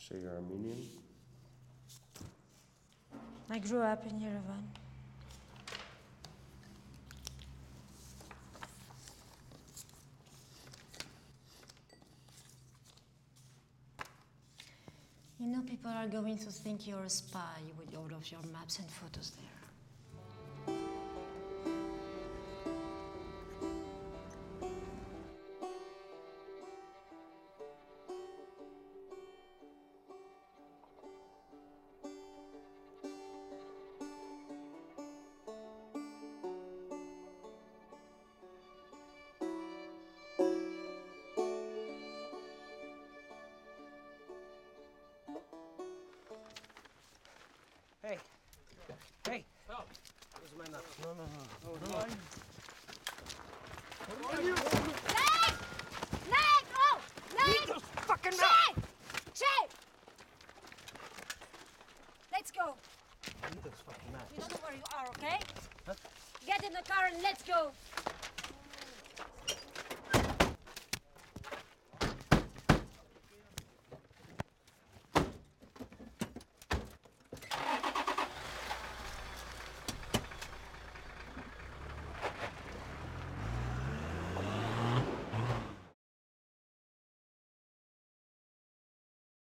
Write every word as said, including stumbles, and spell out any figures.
So you're Armenian? I grew up in Yerevan. You know, people are going to think you're a spy with all of your maps and photos there. Hey. Hey. Stop. Where's my map? No, no, no. Oh, no. no. What are you? Leg! Leg! Oh! Leg! Those fucking map! Che! Che! Let's go. I need those fucking maps. You don't know where you are, okay? Huh? Get in the car and let's go.